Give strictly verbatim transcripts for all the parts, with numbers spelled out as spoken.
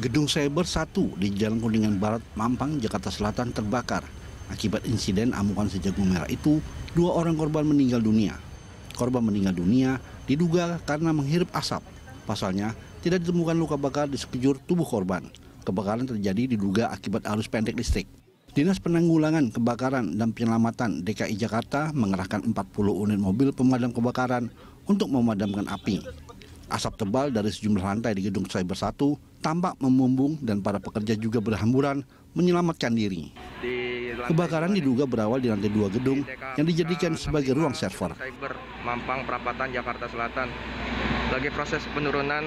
Gedung Cyber satu di Jalan Kuningan Barat, Mampang, Jakarta Selatan terbakar. Akibat insiden amukan sejagung merah itu, dua orang korban meninggal dunia. Korban meninggal dunia diduga karena menghirup asap. Pasalnya, tidak ditemukan luka bakar di sekujur tubuh korban. Kebakaran terjadi diduga akibat arus pendek listrik. Dinas Penanggulangan Kebakaran dan Penyelamatan D K I Jakarta mengerahkan empat puluh unit mobil pemadam kebakaran untuk memadamkan api. Asap tebal dari sejumlah lantai di Gedung Cyber satu tampak memumbung dan para pekerja juga berhamburan menyelamatkan diri. Kebakaran diduga berawal di lantai dua gedung yang dijadikan sebagai ruang server. Cyber Mampang, Perapatan, Jakarta Selatan. Lagi proses penurunan.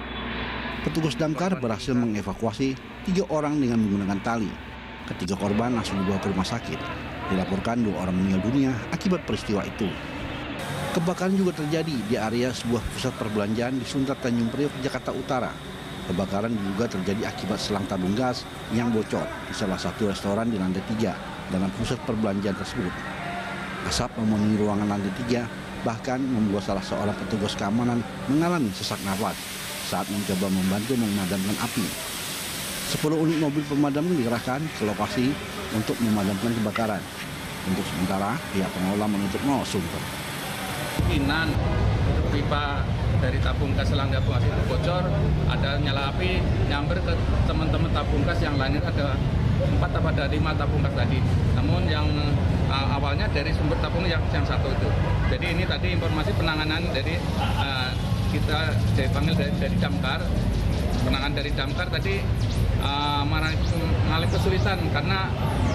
Petugas damkar berhasil mengevakuasi tiga orang dengan menggunakan tali. Ketiga korban langsung dibawa ke rumah sakit. Dilaporkan dua orang meninggal dunia akibat peristiwa itu. Kebakaran juga terjadi di area sebuah pusat perbelanjaan di Sunter Tanjung Priok, Jakarta Utara. Kebakaran diduga terjadi akibat selang tabung gas yang bocor di salah satu restoran di lantai tiga dalam pusat perbelanjaan tersebut. Asap memenuhi ruangan lantai tiga, bahkan membuat salah seorang petugas keamanan mengalami sesak nafas saat mencoba membantu memadamkan api. Sepuluh unit mobil pemadam dikerahkan ke lokasi untuk memadamkan kebakaran. Untuk sementara, pihak pengelola menutup nol sumber. Kemungkinan pipa dari tabung gas selang tabung gas itu bocor, ada nyala api nyamber ke teman-teman tabung gas yang lainnya, ada empat atau ada lima tabung gas tadi. Namun yang uh, awalnya dari sumber tabung yang, yang satu itu. Jadi ini tadi informasi penanganan dari uh, kita dipanggil dari, dari damkar. Penanganan dari damkar tadi uh, mengalami kesulitan karena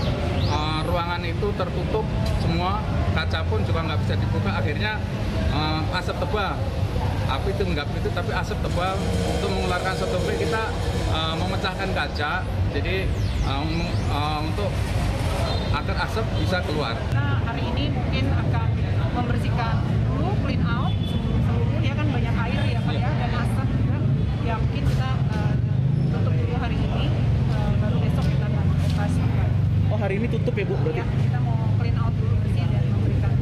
uh, ruangan itu tertutup semua, kaca pun juga nggak bisa dibuka. Akhirnya uh, asap tebal, api itu nggak itu tapi asap tebal. Untuk mengeluarkan satu kita uh, memecahkan kaca, jadi um, uh, untuk agar asap bisa keluar. Nah, hari ini mungkin akan membersihkan dulu, clean out seluruh, ya kan banyak air ya Pak ya, dan asap juga. Ya mungkin kita uh, tutup dulu hari ini, uh, baru besok kita akan operasi. Oh, hari ini tutup ya Bu berarti? Ya, kita mau clean out dulu bersih dan memberikan.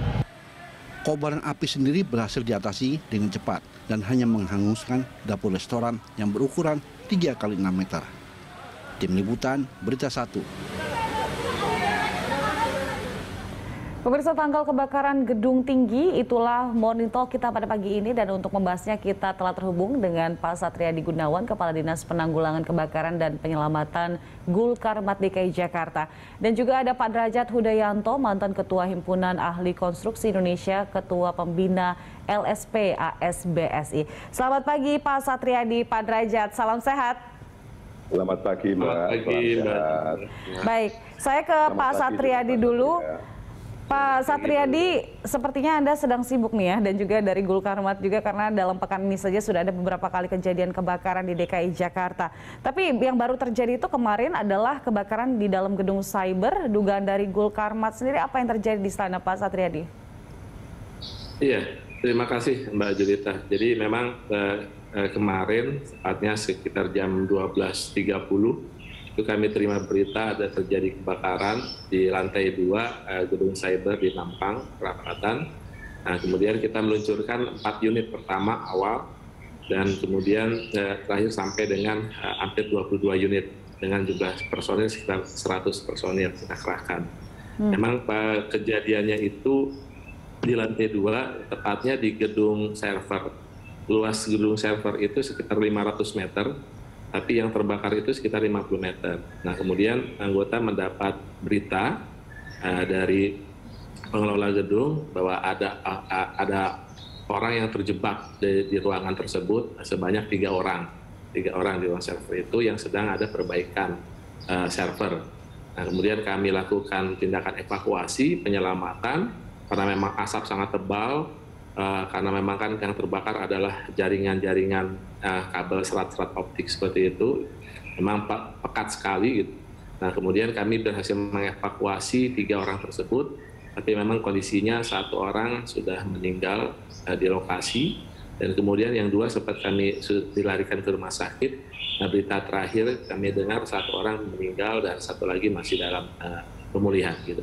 Kobaran api sendiri berhasil diatasi dengan cepat dan hanya menghanguskan dapur restoran yang berukuran tiga kali enam meter. Tim Liputan, Berita Satu. Pemirsa, tanggal kebakaran gedung tinggi, itulah Morning Talk kita pada pagi ini, dan untuk membahasnya kita telah terhubung dengan Pak Satriadi Gunawan, Kepala Dinas Penanggulangan Kebakaran dan Penyelamatan Gulkarmat D K I Jakarta. Dan juga ada Pak Derajat Hudayanto, mantan Ketua Himpunan Ahli Konstruksi Indonesia, Ketua Pembina L S P A S B S I. Selamat pagi Pak Satriadi, Pak Derajat, salam sehat. Selamat pagi Mbak. Selamat pagi, Mbak. Baik, saya ke Selamat Pak pagi, Satriadi dulu. Pak Satriadi, sepertinya Anda sedang sibuk nih ya, dan juga dari Gulkarmat juga, karena dalam pekan ini saja sudah ada beberapa kali kejadian kebakaran di D K I Jakarta. Tapi yang baru terjadi itu kemarin adalah kebakaran di dalam gedung cyber. Dugaan dari Gulkarmat sendiri, apa yang terjadi di sana Pak Satriadi? Iya, terima kasih Mbak Julita. Jadi memang eh, eh, kemarin, tepatnya sekitar jam dua belas tiga puluh, itu kami terima berita ada terjadi kebakaran di lantai dua eh, gedung cyber di Mampang, Perapatan. Nah, kemudian kita meluncurkan empat unit pertama awal, dan kemudian eh, terakhir sampai dengan eh, hampir dua puluh dua unit dengan jumlah personil sekitar seratus personil kita kerahkan. Hmm. Memang eh, kejadiannya itu di lantai dua, tepatnya di gedung server. Luas gedung server itu sekitar lima ratus meter. Tapi yang terbakar itu sekitar lima puluh meter. Nah, kemudian anggota mendapat berita uh, dari pengelola gedung bahwa ada uh, ada orang yang terjebak di, di ruangan tersebut, sebanyak tiga orang, tiga orang di ruang server itu yang sedang ada perbaikan uh, server. Nah, kemudian kami lakukan tindakan evakuasi, penyelamatan, karena memang asap sangat tebal. Uh, karena memang kan yang terbakar adalah jaringan-jaringan uh, kabel serat-serat optik seperti itu, memang pe pekat sekali gitu. Nah, kemudian kami berhasil mengevakuasi tiga orang tersebut, tapi memang kondisinya satu orang sudah meninggal uh, di lokasi, dan kemudian yang dua sempat kami dilarikan ke rumah sakit. Nah, berita terakhir kami dengar satu orang meninggal dan satu lagi masih dalam uh, pemulihan gitu.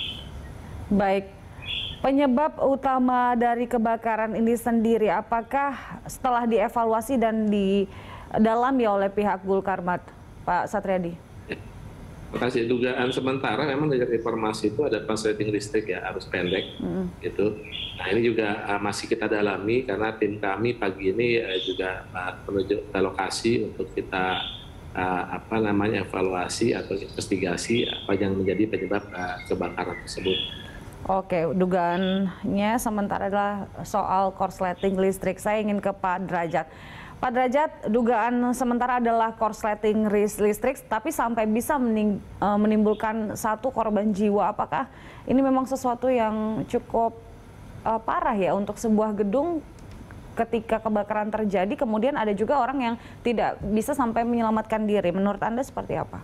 Baik. Penyebab utama dari kebakaran ini sendiri, apakah setelah dievaluasi dan didalami oleh pihak Gulkarmat, Pak Satriadi? Terima kasih. Dugaan sementara memang dari informasi itu ada konsleting listrik ya, arus pendek mm. gitu. Nah ini juga uh, masih kita dalami karena tim kami pagi ini uh, juga uh, menuju ke lokasi untuk kita uh, apa namanya evaluasi atau investigasi apa yang menjadi penyebab uh, kebakaran tersebut. Oke, dugaannya sementara adalah soal korsleting listrik. Saya ingin ke Pak Derajat. Pak Derajat, dugaan sementara adalah korsleting listrik, tapi sampai bisa mening, menimbulkan satu korban jiwa. Apakah ini memang sesuatu yang cukup uh, parah ya untuk sebuah gedung ketika kebakaran terjadi, kemudian ada juga orang yang tidak bisa sampai menyelamatkan diri. Menurut Anda seperti apa?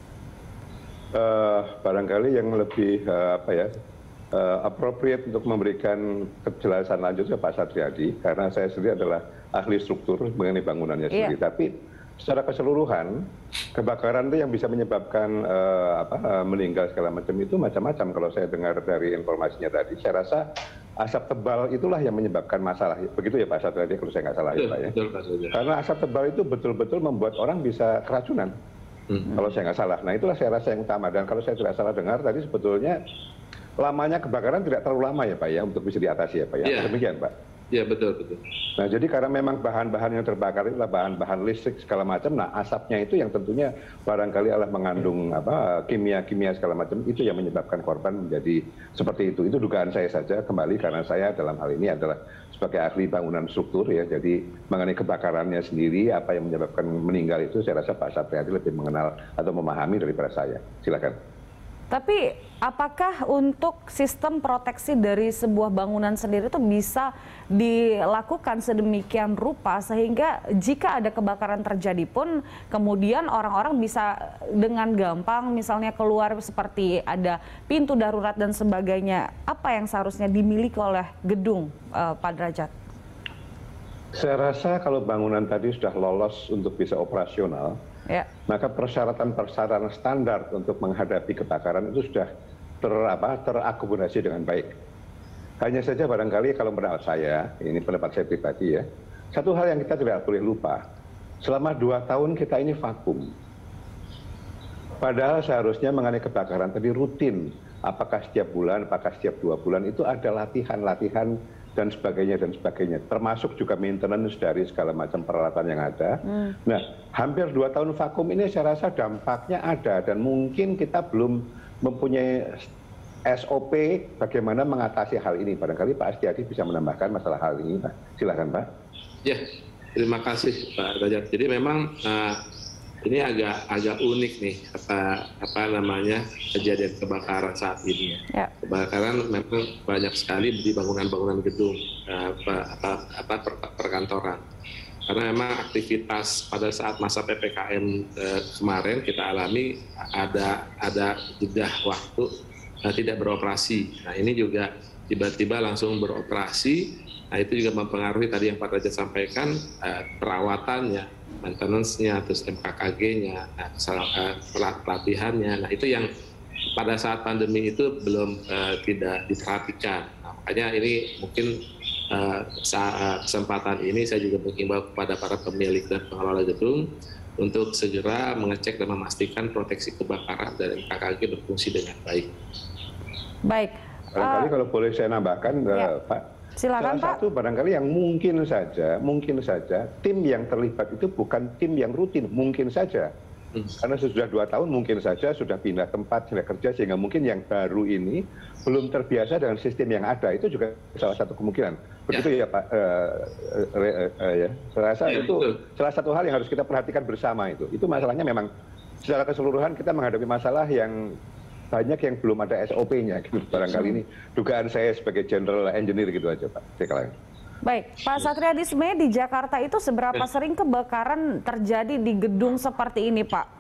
Uh, barangkali yang lebih uh, apa ya? Uh, appropriate untuk memberikan kejelasan lanjut ke Pak Satriadi, karena saya sendiri adalah ahli struktur mengenai bangunannya sendiri. Yeah. Tapi secara keseluruhan kebakaran itu yang bisa menyebabkan uh, apa, uh, meninggal segala macam itu macam-macam. Kalau saya dengar dari informasinya tadi, saya rasa asap tebal itulah yang menyebabkan masalah. Begitu ya Pak Satriadi, kalau saya nggak salah ya Pak ya. Betul, betul, betul. Karena asap tebal itu betul-betul membuat orang bisa keracunan. Hmm. Kalau saya nggak salah. Nah itulah saya rasa yang utama. Dan kalau saya tidak salah dengar tadi sebetulnya lamanya kebakaran tidak terlalu lama ya Pak ya untuk bisa diatasi ya Pak ya. Yeah. Demikian Pak. Iya betul betul. Nah jadi karena memang bahan-bahan yang terbakar itu adalah bahan-bahan listrik segala macam. Nah asapnya itu yang tentunya barangkali adalah mengandung apa kimia-kimia segala macam, itu yang menyebabkan korban menjadi seperti itu. Itu dugaan saya saja, kembali karena saya dalam hal ini adalah sebagai ahli bangunan struktur ya. Jadi mengenai kebakarannya sendiri apa yang menyebabkan meninggal itu saya rasa Pak Satriadi lebih mengenal atau memahami daripada saya. Silakan. Tapi apakah untuk sistem proteksi dari sebuah bangunan sendiri itu bisa dilakukan sedemikian rupa sehingga jika ada kebakaran terjadi pun kemudian orang-orang bisa dengan gampang misalnya keluar, seperti ada pintu darurat dan sebagainya. Apa yang seharusnya dimiliki oleh gedung, uh, Pak Derajat? Saya rasa kalau bangunan tadi sudah lolos untuk bisa operasional, ya, maka persyaratan-persyaratan standar untuk menghadapi kebakaran itu sudah ter, apa, terakomodasi dengan baik. Hanya saja barangkali kalau menurut saya, ini pendapat saya pribadi ya, satu hal yang kita tidak boleh lupa, selama dua tahun kita ini vakum. Padahal seharusnya mengenai kebakaran tadi rutin, apakah setiap bulan, apakah setiap dua bulan, itu ada latihan-latihan dan sebagainya dan sebagainya, termasuk juga maintenance dari segala macam peralatan yang ada. Hmm. Nah, hampir dua tahun vakum ini saya rasa dampaknya ada dan mungkin kita belum mempunyai S O P bagaimana mengatasi hal ini. Barangkali Pak Astiadi bisa menambahkan masalah hal ini, Pak. Silakan, Pak. Ya, terima kasih Pak Derajat. Jadi memang uh, ini agak agak unik nih apa apa namanya kejadian kebakaran saat ini. Ya. Kebakaran memang banyak sekali di bangunan-bangunan gedung apa apa, apa per, perkantoran. Karena memang aktivitas pada saat masa P P K M eh, kemarin kita alami ada ada jeda waktu eh, tidak beroperasi. Nah ini juga tiba-tiba langsung beroperasi. Nah itu juga mempengaruhi tadi yang Pak Derajat sampaikan, eh, perawatannya, maintenance-nya, terus M K K G-nya, nah, pelatihannya. Nah itu yang pada saat pandemi itu belum uh, tidak diperhatikan. Nah, makanya ini mungkin uh, saat kesempatan ini saya juga mengimbau kepada para pemilik dan pengelola gedung untuk segera mengecek dan memastikan proteksi kebakaran dan M K K G berfungsi dengan baik. Baik. Barangkali uh, kalau boleh saya nambahkan, ya. uh, Pak. Silakan, Salah satu barangkali yang mungkin saja, mungkin saja tim yang terlibat itu bukan tim yang rutin, mungkin saja. Hmm. Karena sudah dua tahun mungkin saja sudah pindah tempat, pindah kerja, sehingga mungkin yang baru ini belum terbiasa dengan sistem yang ada. Itu juga salah satu kemungkinan. Begitu ya, ya Pak? Uh, uh, uh, uh, ya. Saya rasa ya, itu betul. Salah satu hal yang harus kita perhatikan bersama itu. Itu masalahnya memang secara keseluruhan kita menghadapi masalah yang banyak yang belum ada S O P-nya gitu. Barangkali ini dugaan saya sebagai general engineer gitu aja Pak. Silakan. Baik, Pak Satriadi, sebenarnya di Jakarta itu seberapa sering kebakaran terjadi di gedung seperti ini, Pak?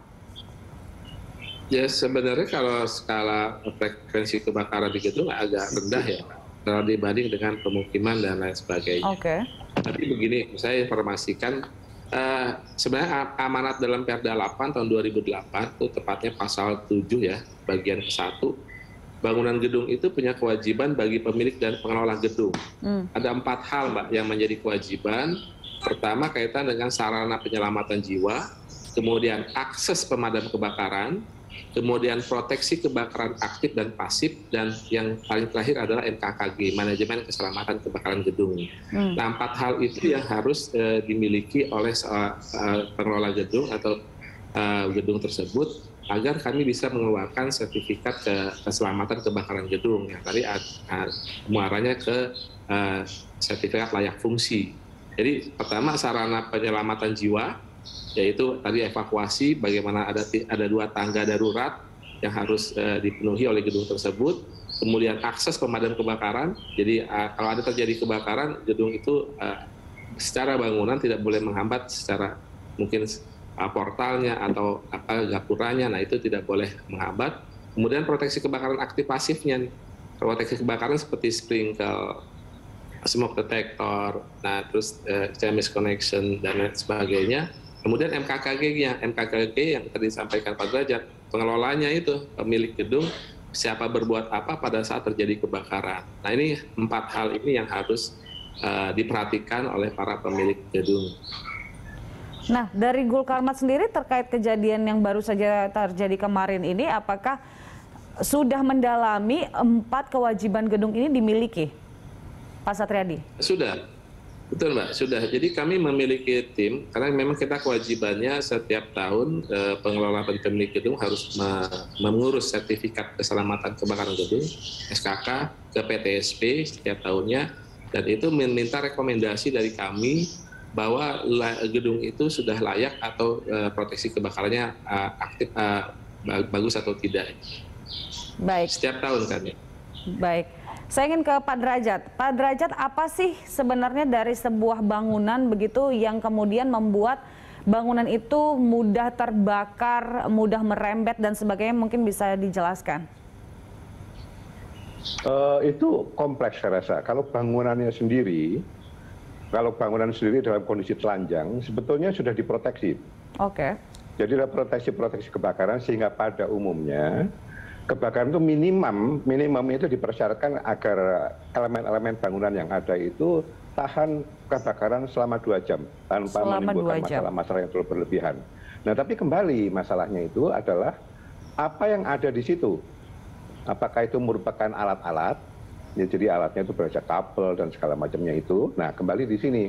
Ya sebenarnya kalau skala frekuensi kebakaran di gedung agak rendah ya, kalau dibanding dengan pemukiman dan lain sebagainya. Oke. Okay. Tapi begini, saya informasikan, uh, sebenarnya amanat dalam Perda delapan tahun dua ribu delapan, itu tepatnya pasal tujuh ya, bagian ke satu, bangunan gedung itu punya kewajiban bagi pemilik dan pengelola gedung. Hmm. Ada empat hal Mbak yang menjadi kewajiban Pertama kaitan dengan sarana penyelamatan jiwa, kemudian akses pemadam kebakaran, kemudian proteksi kebakaran aktif dan pasif, dan yang paling terakhir adalah M K K G, manajemen keselamatan kebakaran gedung. Hmm. Nah, empat hal itu yang harus uh, dimiliki oleh uh, uh, pengelola gedung atau uh, gedung tersebut agar kami bisa mengeluarkan sertifikat ke keselamatan kebakaran gedung yang tadi uh, muaranya ke uh, sertifikat layak fungsi. Jadi pertama sarana penyelamatan jiwa, yaitu tadi evakuasi, bagaimana ada ada dua tangga darurat yang harus uh, dipenuhi oleh gedung tersebut, kemudian akses pemadam kebakaran. Jadi uh, kalau ada terjadi kebakaran, gedung itu uh, secara bangunan tidak boleh menghambat secara mungkin uh, portalnya atau apa gapuranya, nah itu tidak boleh menghambat. Kemudian proteksi kebakaran aktif pasifnya, proteksi kebakaran seperti sprinkle, smoke detector, nah terus uh, chemical connection dan lain sebagainya. Kemudian M K K G-nya, M K K G yang tadi disampaikan Pak Derajat, pengelolanya itu pemilik gedung, siapa berbuat apa pada saat terjadi kebakaran. Nah ini empat hal ini yang harus uh, diperhatikan oleh para pemilik gedung. Nah dari Gulkarmat sendiri terkait kejadian yang baru saja terjadi kemarin ini, apakah sudah mendalami empat kewajiban gedung ini dimiliki, Pak Satriadi? Sudah. Betul Mbak, sudah. Jadi kami memiliki tim, karena memang kita kewajibannya setiap tahun eh, pengelola pemilik gedung harus me mengurus sertifikat keselamatan kebakaran gedung, S K K, ke P T S P setiap tahunnya, dan itu meminta rekomendasi dari kami bahwa gedung itu sudah layak atau eh, proteksi kebakarannya eh, aktif, eh, bagus atau tidak. Baik. Setiap tahun kan ya. Baik. Saya ingin ke Pak Derajat. Pak Derajat, apa sih sebenarnya dari sebuah bangunan begitu yang kemudian membuat bangunan itu mudah terbakar, mudah merembet dan sebagainya, mungkin bisa dijelaskan? Uh, itu kompleks saya rasa. Kalau bangunannya sendiri, kalau bangunan sendiri dalam kondisi telanjang, sebetulnya sudah diproteksi. Oke. Okay. Jadi ada proteksi-proteksi kebakaran sehingga pada umumnya kebakaran itu minimum, minimum itu dipersyaratkan agar elemen-elemen bangunan yang ada itu tahan kebakaran selama dua jam tanpa selama menimbulkan masalah-masalah yang terlalu berlebihan. Nah, tapi kembali masalahnya itu adalah apa yang ada di situ. Apakah itu merupakan alat-alat? Ya, jadi alatnya itu berada kabel dan segala macamnya itu. Nah, kembali di sini.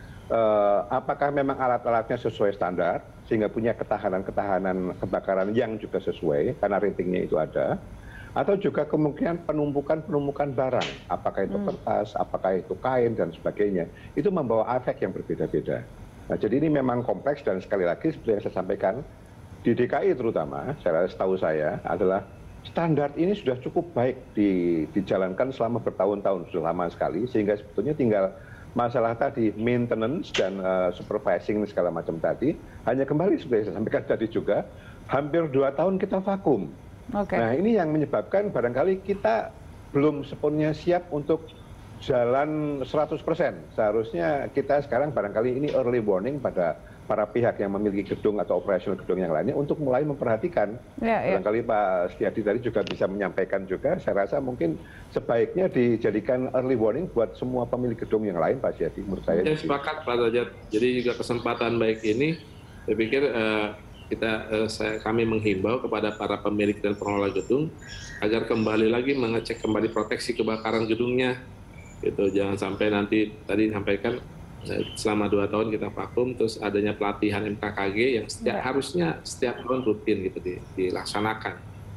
Uh, apakah memang alat-alatnya sesuai standar sehingga punya ketahanan-ketahanan kebakaran yang juga sesuai karena ratingnya itu ada, atau juga kemungkinan penumpukan-penumpukan barang, apakah itu kertas, hmm. apakah itu kain dan sebagainya, itu membawa efek yang berbeda-beda. Nah, jadi ini memang kompleks dan sekali lagi seperti yang saya sampaikan di D K I terutama, saya setahu saya adalah standar ini sudah cukup baik di, dijalankan selama bertahun-tahun, sudah lama sekali, sehingga sebetulnya tinggal masalah tadi maintenance dan uh, supervising segala macam tadi hanya kembali seperti saya sampaikan tadi juga hampir dua tahun kita vakum. Okay. Nah ini yang menyebabkan barangkali kita belum sepenuhnya siap untuk jalan seratus persen. Seharusnya kita sekarang barangkali ini early warning pada para pihak yang memiliki gedung atau operasional gedung yang lainnya untuk mulai memperhatikan. Ya, ya. Barangkali Pak Setiadi tadi juga bisa menyampaikan juga, saya rasa mungkin sebaiknya dijadikan early warning buat semua pemilik gedung yang lain, Pak Setiadi, menurut saya. Ya, sepakat Pak Derajat. Jadi juga kesempatan baik ini, saya pikir uh, kita, uh, saya, kami menghimbau kepada para pemilik dan pengelola gedung agar kembali lagi mengecek kembali proteksi kebakaran gedungnya. Gitu, jangan sampai nanti tadi disampaikan selama dua tahun kita vakum, terus adanya pelatihan M K K G yang setiap, ya. harusnya setiap tahun rutin gitu dilaksanakan.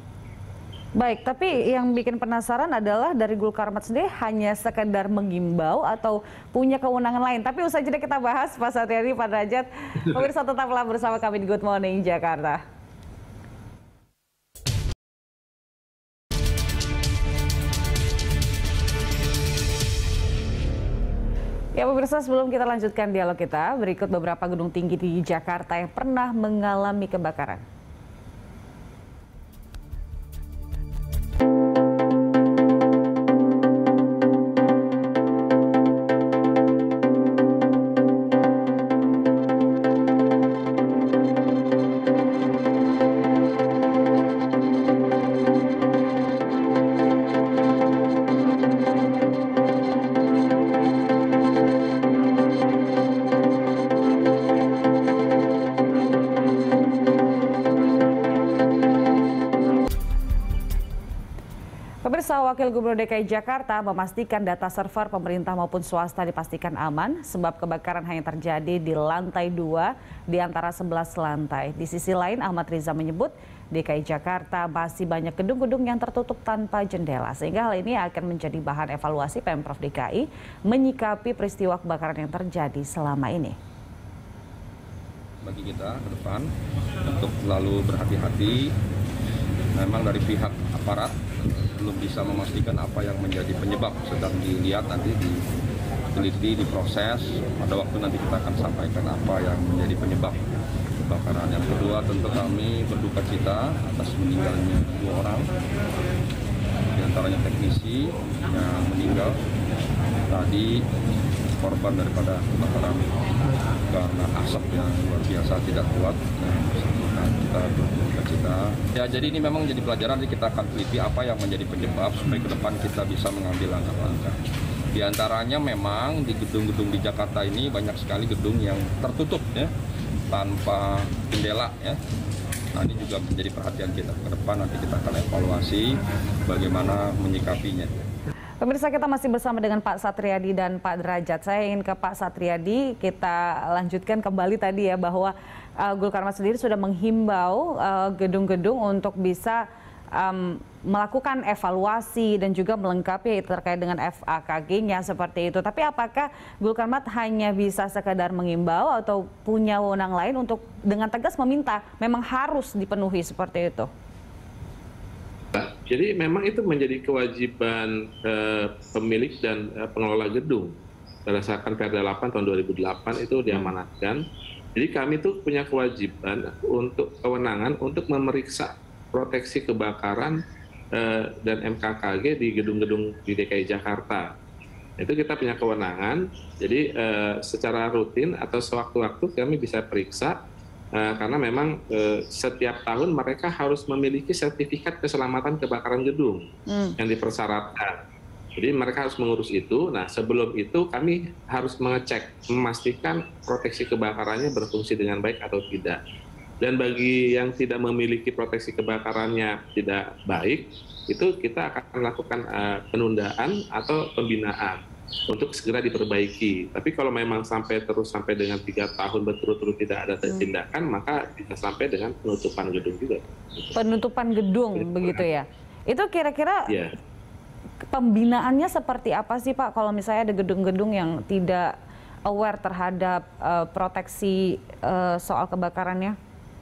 Baik, tapi yang bikin penasaran adalah dari Gulkarmat sendiri hanya sekedar mengimbau atau punya kewenangan lain. Tapi usai jeda kita bahas, Pak Satriadi, Pak Derajat. Pemirsa tetaplah bersama kami di Good Morning Jakarta. Ya pemirsa, sebelum kita lanjutkan dialog kita, berikut beberapa gedung tinggi di Jakarta yang pernah mengalami kebakaran. Pemirsa, Wakil Gubernur D K I Jakarta memastikan data server pemerintah maupun swasta dipastikan aman sebab kebakaran hanya terjadi di lantai dua di antara sebelas lantai. Di sisi lain, Ahmad Riza menyebut D K I Jakarta masih banyak gedung-gedung yang tertutup tanpa jendela sehingga hal ini akan menjadi bahan evaluasi Pemprov D K I menyikapi peristiwa kebakaran yang terjadi selama ini. Bagi kita ke depan untuk selalu berhati-hati, memang dari pihak aparat belum bisa memastikan apa yang menjadi penyebab, sedang dilihat nanti diteliti, diproses. Pada waktu nanti kita akan sampaikan apa yang menjadi penyebab kebakaran. Yang kedua, tentu kami berduka cita atas meninggalnya dua orang, di antaranya teknisi yang meninggal tadi, korban daripada kebakaran karena asap yang luar biasa tidak kuat. Nah, kita berduka cita. Ya, jadi ini memang jadi pelajaran, jadi kita akan teliti apa yang menjadi penyebab supaya ke depan kita bisa mengambil langkah-langkah. Di antaranya memang di gedung-gedung di Jakarta ini banyak sekali gedung yang tertutup ya, tanpa jendela ya. Nah, ini juga menjadi perhatian kita ke depan, nanti kita akan evaluasi bagaimana menyikapinya. Pemirsa, kita masih bersama dengan Pak Satriadi dan Pak Derajat. Saya ingin ke Pak Satriadi, kita lanjutkan kembali tadi ya bahwa uh, Gulkarmat sendiri sudah menghimbau gedung-gedung uh, untuk bisa um, melakukan evaluasi dan juga melengkapi terkait dengan F A K G-nya seperti itu. Tapi apakah Gulkarmat hanya bisa sekadar mengimbau atau punya wewenang lain untuk dengan tegas meminta memang harus dipenuhi seperti itu? Jadi memang itu menjadi kewajiban eh, pemilik dan eh, pengelola gedung. Berdasarkan Perda delapan tahun dua ribu delapan itu diamanatkan. Jadi kami tuh punya kewajiban untuk kewenangan untuk memeriksa proteksi kebakaran eh, dan M K K G di gedung-gedung di D K I Jakarta. Itu kita punya kewenangan. Jadi eh, secara rutin atau sewaktu-waktu kami bisa periksa. Uh, karena memang uh, setiap tahun mereka harus memiliki sertifikat keselamatan kebakaran gedung hmm. yang dipersyaratkan. Jadi mereka harus mengurus itu. Nah, sebelum itu kami harus mengecek, memastikan proteksi kebakarannya berfungsi dengan baik atau tidak. Dan bagi yang tidak memiliki proteksi kebakarannya tidak baik, itu kita akan melakukan uh, penundaan atau pembinaan untuk segera diperbaiki. Tapi kalau memang sampai terus sampai dengan tiga tahun berturut-turut tidak ada tindakan, hmm. maka bisa sampai dengan penutupan gedung juga. Penutupan gedung, Jadi, begitu ya? Itu kira-kira yeah. pembinaannya seperti apa sih Pak? Kalau misalnya ada gedung-gedung yang tidak aware terhadap uh, proteksi uh, soal kebakarannya?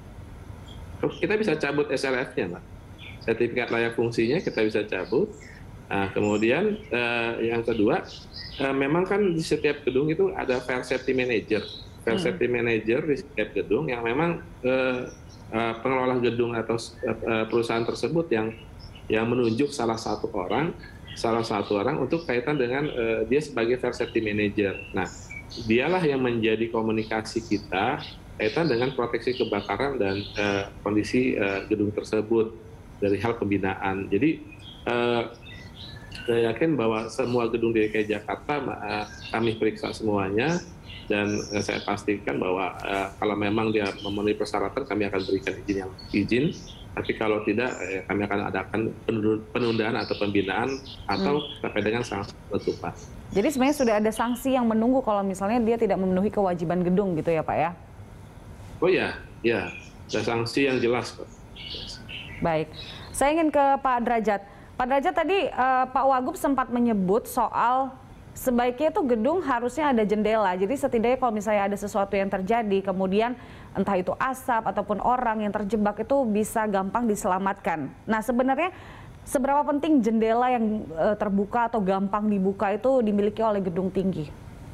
Kita bisa cabut S L F-nya, Pak. Sertifikat layak fungsinya kita bisa cabut. Nah, kemudian uh, yang kedua, uh, memang kan di setiap gedung itu ada fire safety manager, fire hmm. safety manager di setiap gedung yang memang uh, uh, pengelola gedung atau uh, perusahaan tersebut yang yang menunjuk salah satu orang, salah satu orang untuk kaitan dengan uh, dia sebagai fire safety manager. Nah, dialah yang menjadi komunikasi kita kaitan dengan proteksi kebakaran dan uh, kondisi uh, gedung tersebut dari hal pembinaan. Jadi uh, saya yakin bahwa semua gedung di D K I Jakarta uh, kami periksa semuanya dan uh, saya pastikan bahwa uh, kalau memang dia memenuhi persyaratan kami akan berikan izin yang izin. Tapi kalau tidak eh, kami akan adakan penundaan atau pembinaan atau hmm. sampai dengan sanksi penutupan. Jadi sebenarnya sudah ada sanksi yang menunggu kalau misalnya dia tidak memenuhi kewajiban gedung gitu ya Pak ya? Oh ya, ya ada sanksi yang jelas Pak. Baik, saya ingin ke Pak Derajat. Pak Derajat tadi uh, Pak Wagub sempat menyebut soal sebaiknya itu gedung harusnya ada jendela. Jadi setidaknya kalau misalnya ada sesuatu yang terjadi, kemudian entah itu asap ataupun orang yang terjebak itu bisa gampang diselamatkan. Nah sebenarnya seberapa penting jendela yang uh, terbuka atau gampang dibuka itu dimiliki oleh gedung tinggi?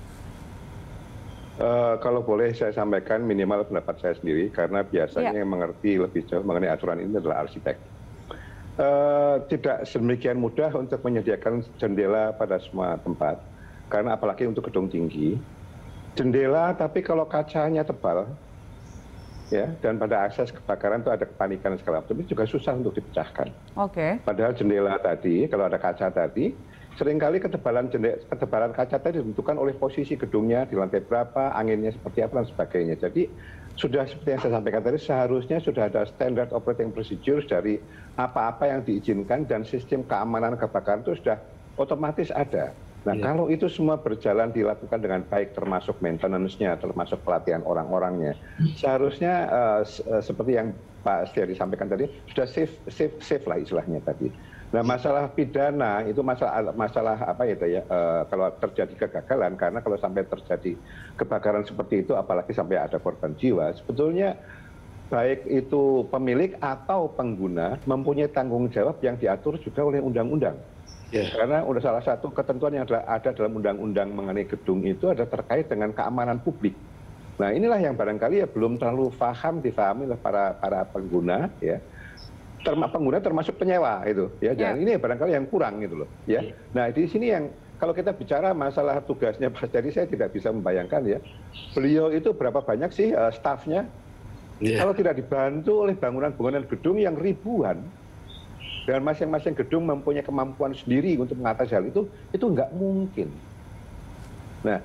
Uh, kalau boleh saya sampaikan minimal pendapat saya sendiri, karena biasanya ya. yang mengerti lebih jauh mengenai aturan ini adalah arsitek. Uh, tidak sedemikian mudah untuk menyediakan jendela pada semua tempat, karena apalagi untuk gedung tinggi. Jendela, tapi kalau kacanya tebal, ya, dan pada akses kebakaran itu ada kepanikan segala macam, itu juga susah untuk dipecahkan. Oke. Okay. Padahal jendela tadi, kalau ada kaca tadi, seringkali ketebalan jendela, ketebalan kaca tadi ditentukan oleh posisi gedungnya, di lantai berapa, anginnya seperti apa, dan sebagainya. Jadi sudah seperti yang saya sampaikan tadi, seharusnya sudah ada standard operating procedures dari apa-apa yang diizinkan dan sistem keamanan kebakaran itu sudah otomatis ada. Nah, yeah. kalau itu semua berjalan dilakukan dengan baik, termasuk maintenance-nya, termasuk pelatihan orang-orangnya, seharusnya uh, seperti yang Pak Setiadi sampaikan tadi, sudah safe, safe, safe lah istilahnya tadi. Nah, masalah pidana itu masalah masalah apa ya, ya uh, kalau terjadi kegagalan, karena kalau sampai terjadi kebakaran seperti itu, apalagi sampai ada korban jiwa, sebetulnya baik itu pemilik atau pengguna mempunyai tanggung jawab yang diatur juga oleh undang-undang. Yeah. Karena udah salah satu ketentuan yang ada dalam undang-undang mengenai gedung itu ada terkait dengan keamanan publik. Nah, inilah yang barangkali ya belum terlalu paham difahami oleh para para pengguna, ya. Terma, pengguna termasuk penyewa itu, ya. Yeah. Dan ini barangkali yang kurang gitu loh, ya. Yeah. Nah, di sini yang kalau kita bicara masalah tugasnya Pak Setiadi, saya tidak bisa membayangkan ya. Beliau itu berapa banyak sih uh, stafnya? Yeah. Kalau tidak dibantu oleh bangunan-bangunan gedung yang ribuan, dan masing-masing gedung mempunyai kemampuan sendiri untuk mengatasi hal itu, itu nggak mungkin. Nah,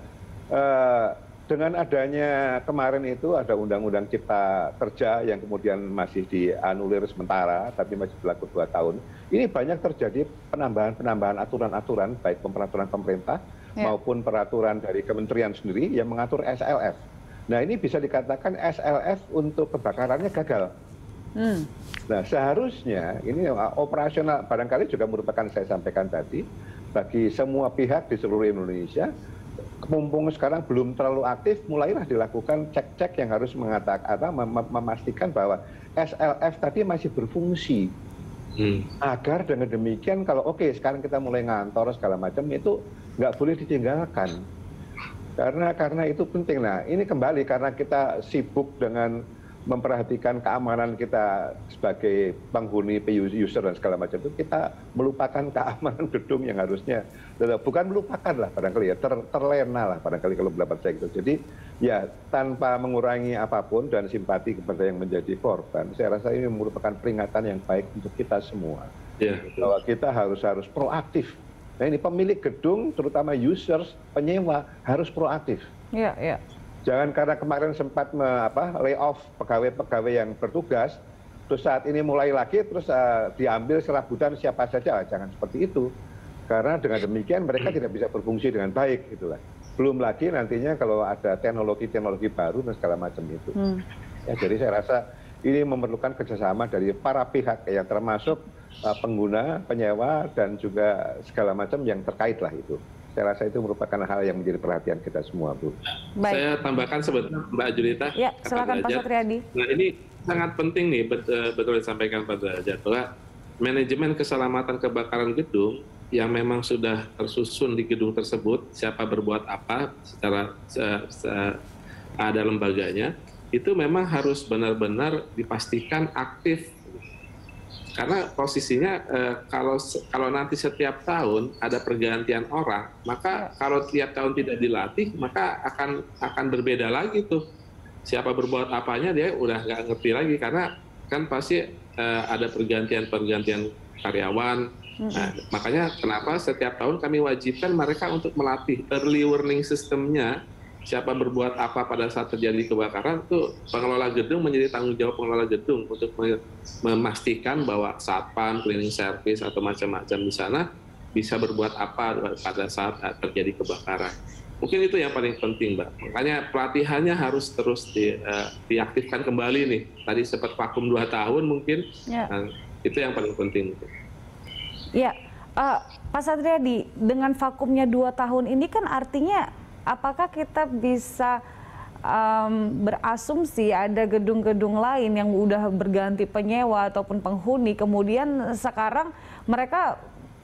eh, dengan adanya kemarin itu ada Undang-Undang Cipta Kerja yang kemudian masih dianulir sementara, tapi masih berlaku dua tahun. Ini banyak terjadi penambahan-penambahan aturan-aturan, baik peraturan pemerintah ya. maupun peraturan dari kementerian sendiri yang mengatur S L F. Nah, ini bisa dikatakan S L F untuk kebakarannya gagal. Hmm. Nah, seharusnya ini operasional barangkali juga merupakan saya sampaikan tadi bagi semua pihak di seluruh Indonesia, mumpung sekarang belum terlalu aktif, mulailah dilakukan cek-cek yang harus mengatakan atau mem memastikan bahwa S L F tadi masih berfungsi. Hmm. Agar dengan demikian kalau oke okay, sekarang kita mulai ngantor segala macam itu nggak boleh ditinggalkan. Karena karena itu penting. Nah, ini kembali karena kita sibuk dengan memperhatikan keamanan kita sebagai penghuni, user dan segala macam itu, kita melupakan keamanan gedung yang harusnya, bukan melupakan lah barangkali ya, ter, terlena lah barangkali kalau pendapat saya gitu. Jadi ya tanpa mengurangi apapun dan simpati kepada yang menjadi korban, saya rasa ini merupakan peringatan yang baik untuk kita semua. Yeah. Bahwa kita harus harus proaktif. Nah, ini pemilik gedung, terutama users, penyewa harus proaktif. Iya, yeah, iya. Yeah. Jangan karena kemarin sempat me, apa, lay off pegawai-pegawai yang bertugas, terus saat ini mulai lagi, terus uh, diambil serabutan siapa saja, jangan seperti itu. Karena dengan demikian mereka tidak bisa berfungsi dengan baik, gitulah. Belum lagi nantinya kalau ada teknologi-teknologi baru dan segala macam itu. Hmm. Ya, jadi saya rasa ini memerlukan kerjasama dari para pihak, yang termasuk uh, pengguna, penyewa, dan juga segala macam yang terkait lah itu. Saya rasa itu merupakan hal yang menjadi perhatian kita semua, Bu. Baik. Saya tambahkan sebentar, Mbak Julita. Ya, silakan Pak Satriadi. Nah, ini sangat penting nih, betul, betul disampaikan Pak Derajat, bahwa manajemen keselamatan kebakaran gedung yang memang sudah tersusun di gedung tersebut, siapa berbuat apa secara se, se, ada lembaganya, itu memang harus benar-benar dipastikan aktif. Karena posisinya eh, kalau kalau nanti setiap tahun ada pergantian orang, maka kalau tiap tahun tidak dilatih, maka akan akan berbeda lagi tuh. Siapa berbuat apanya dia udah nggak ngerti lagi, karena kan pasti eh, ada pergantian-pergantian karyawan. Nah, makanya kenapa setiap tahun kami wajibkan mereka untuk melatih early warning system-nya. Siapa berbuat apa pada saat terjadi kebakaran, itu pengelola gedung menjadi tanggung jawab pengelola gedung untuk memastikan bahwa satpam, cleaning service atau macam-macam di sana bisa berbuat apa pada saat terjadi kebakaran. Mungkin itu yang paling penting, Mbak. Makanya pelatihannya harus terus di, uh, diaktifkan kembali nih. Tadi sempat vakum dua tahun mungkin, ya. Nah, itu yang paling penting. Ya, uh, Pak Satriadi, dengan vakumnya dua tahun ini kan artinya apakah kita bisa um, berasumsi ada gedung-gedung lain yang udah berganti penyewa ataupun penghuni, kemudian sekarang mereka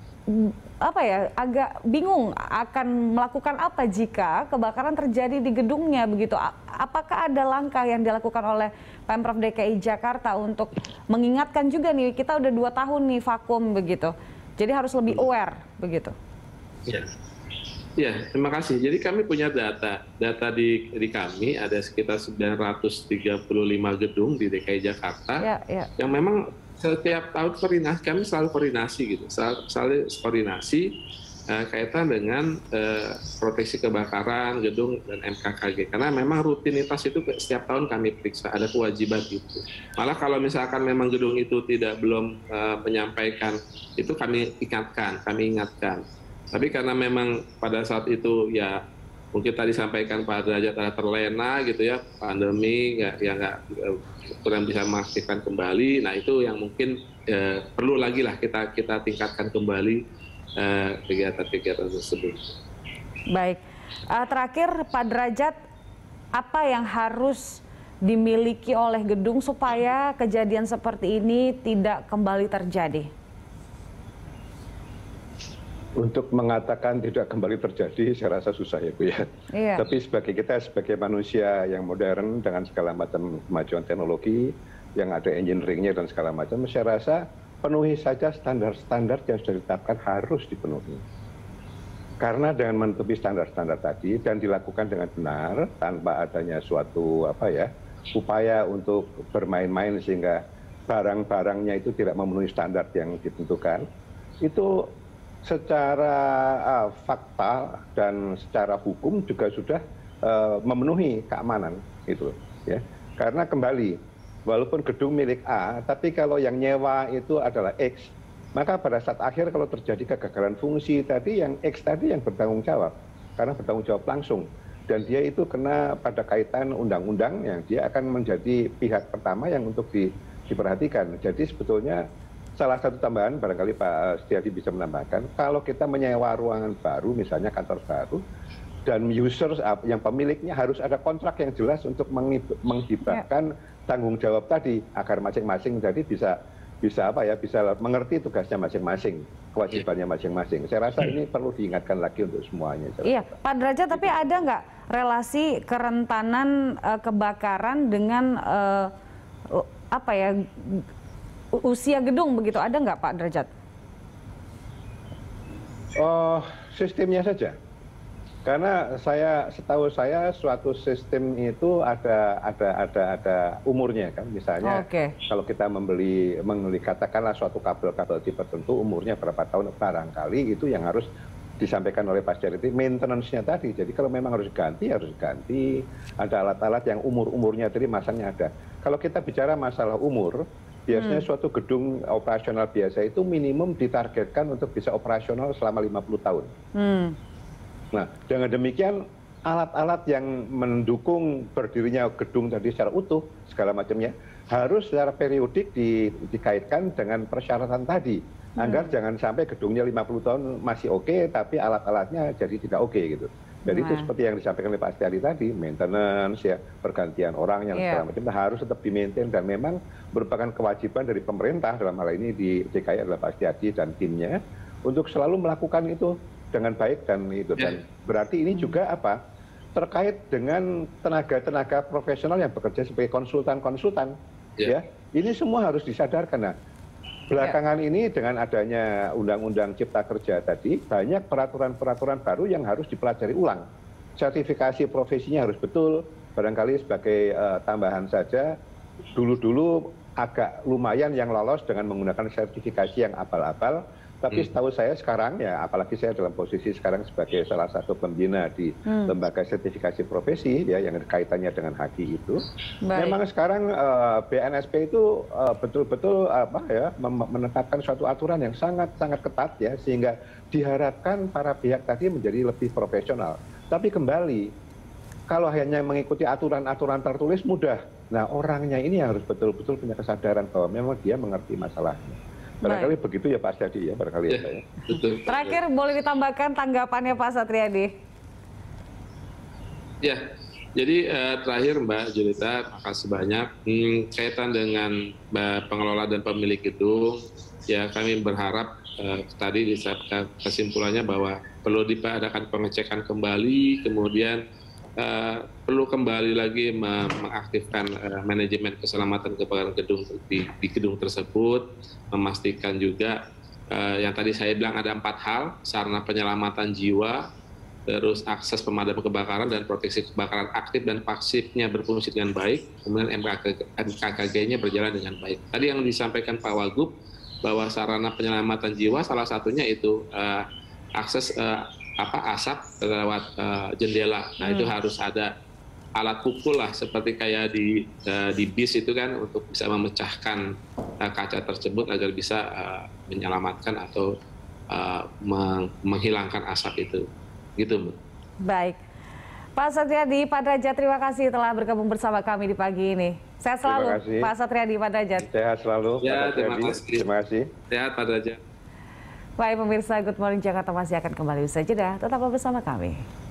apa ya agak bingung akan melakukan apa jika kebakaran terjadi di gedungnya begitu? Apakah ada langkah yang dilakukan oleh Pemprov D K I Jakarta untuk mengingatkan juga nih, kita udah dua tahun nih vakum begitu, jadi harus lebih aware begitu? Ya. Ya, terima kasih. Jadi kami punya data, data di, di kami ada sekitar sembilan ratus tiga puluh lima gedung di D K I Jakarta ya, ya. yang memang setiap tahun koordinasi, kami selalu koordinasi gitu, selalu, selalu koordinasi uh, kaitan dengan uh, proteksi kebakaran gedung dan M K K G, karena memang rutinitas itu setiap tahun kami periksa, ada kewajiban itu. Malah kalau misalkan memang gedung itu tidak belum uh, menyampaikan itu, kami ingatkan, kami ingatkan. Tapi karena memang pada saat itu ya mungkin tadi sampaikan Pak Derajat ada terlena gitu ya, pandemi nggak ya nggak kurang bisa memastikan kembali. Nah itu yang mungkin eh, perlu lagi lah kita kita tingkatkan kembali kegiatan-kegiatan eh, tersebut. Baik, uh, terakhir Pak Derajat, apa yang harus dimiliki oleh gedung supaya kejadian seperti ini tidak kembali terjadi? Untuk mengatakan tidak kembali terjadi, saya rasa susah ya Bu ya. Iya. Tapi sebagai kita, sebagai manusia yang modern dengan segala macam kemajuan teknologi, yang ada engineeringnya dan segala macam, saya rasa penuhi saja standar-standar yang sudah ditetapkan harus dipenuhi. Karena dengan menutupi standar-standar tadi dan dilakukan dengan benar, tanpa adanya suatu apa ya upaya untuk bermain-main sehingga barang-barangnya itu tidak memenuhi standar yang ditentukan, itu secara uh, fakta dan secara hukum juga sudah uh, memenuhi keamanan gitu ya. Karena kembali, walaupun gedung milik A, tapi kalau yang nyewa itu adalah X, maka pada saat akhir kalau terjadi kegagalan fungsi tadi, yang X tadi yang bertanggung jawab, karena bertanggung jawab langsung, dan dia itu kena pada kaitan undang-undang yang dia akan menjadi pihak pertama yang untuk di, diperhatikan. Jadi sebetulnya salah satu tambahan, barangkali Pak Setiadi bisa menambahkan, kalau kita menyewa ruangan baru, misalnya kantor baru, dan user yang pemiliknya harus ada kontrak yang jelas untuk menghibahkan tanggung jawab tadi, agar masing-masing jadi bisa bisa apa ya, bisa mengerti tugasnya masing-masing, kewajibannya masing-masing. Saya rasa ini perlu diingatkan lagi untuk semuanya. Iya, Pak Derajat, tapi ada nggak relasi kerentanan uh, kebakaran dengan uh, apa ya? usia gedung begitu, ada nggak Pak Derajat? Oh, sistemnya saja. Karena saya setahu saya suatu sistem itu ada ada ada ada umurnya kan. Misalnya okay. Kalau kita membeli membeli katakanlah suatu kabel-kabel tipe tertentu umurnya berapa tahun, barangkali itu yang harus disampaikan oleh Pak Setiadi, maintenance-nya tadi. Jadi kalau memang harus diganti, harus diganti. Ada alat-alat yang umur-umurnya tadi masangnya ada. Kalau kita bicara masalah umur, biasanya hmm. suatu gedung operasional biasa itu minimum ditargetkan untuk bisa operasional selama lima puluh tahun. Hmm. Nah, dengan demikian alat-alat yang mendukung berdirinya gedung tadi secara utuh, segala macamnya, harus secara periodik di, dikaitkan dengan persyaratan tadi. Agar hmm. jangan sampai gedungnya lima puluh tahun masih oke, okay, tapi alat-alatnya jadi tidak oke okay, gitu. Jadi nah. itu seperti yang disampaikan oleh Pak Setiadi tadi, maintenance, ya, pergantian orang yang yeah. segala macam harus tetap di-maintain, dan memang merupakan kewajiban dari pemerintah dalam hal ini di D K I adalah Pak Setiadi dan timnya untuk selalu melakukan itu dengan baik dan itu. Yeah. Dan berarti ini juga apa? Terkait dengan tenaga-tenaga profesional yang bekerja sebagai konsultan-konsultan, yeah. ya. Ini semua harus disadarkan. Nah, belakangan ini dengan adanya Undang-Undang Cipta Kerja tadi, banyak peraturan-peraturan baru yang harus dipelajari ulang. Sertifikasi profesinya harus betul, barangkali sebagai uh, tambahan saja, dulu-dulu agak lumayan yang lolos dengan menggunakan sertifikasi yang abal-abal, tapi setahu saya sekarang, ya apalagi saya dalam posisi sekarang sebagai salah satu pembina di hmm. lembaga sertifikasi profesi, ya yang kaitannya dengan H K I itu, baik. Memang sekarang uh, B N S P itu betul-betul uh, apa ya menetapkan suatu aturan yang sangat-sangat ketat ya, sehingga diharapkan para pihak tadi menjadi lebih profesional. Tapi kembali, kalau hanya mengikuti aturan-aturan tertulis mudah. Nah, orangnya ini harus betul-betul punya kesadaran bahwa memang dia mengerti masalahnya. Barangkali baik. Begitu ya Pak Setiadi ya, barangkali ya, ya saya. Betul. Terakhir boleh ditambahkan tanggapannya Pak Satriadi. Ya, jadi eh, terakhir Mbak Julita, makasih banyak. Hmm, kaitan dengan pengelola dan pemilik gedung, ya kami berharap eh, tadi disebutkan kesimpulannya bahwa perlu diadakan pengecekan kembali, kemudian Uh, perlu kembali lagi mengaktifkan uh, manajemen keselamatan kebakaran gedung di, di gedung tersebut, memastikan juga uh, yang tadi saya bilang ada empat hal: sarana penyelamatan jiwa, terus akses pemadam kebakaran dan proteksi kebakaran aktif dan pasifnya berfungsi dengan baik, kemudian M K K G-nya berjalan dengan baik. Tadi yang disampaikan Pak Wagub bahwa sarana penyelamatan jiwa salah satunya itu uh, akses uh, apa asap lewat uh, jendela. Nah hmm. itu harus ada alat pukul lah seperti kayak di uh, di bis itu kan untuk bisa memecahkan uh, kaca tersebut agar bisa uh, menyelamatkan atau uh, meng menghilangkan asap itu, gitu Bu. Baik, Pak Satriadi Pak Derajat, terima kasih telah bergabung bersama kami di pagi ini. Sehat selalu Pak Satriadi Pak Derajat. Sehat selalu ya, Pak terima kasih. Terima kasih. Sehat Pak Derajat. Baik pemirsa, Good Morning Jakarta masih akan kembali usai jeda. Tetaplah bersama kami.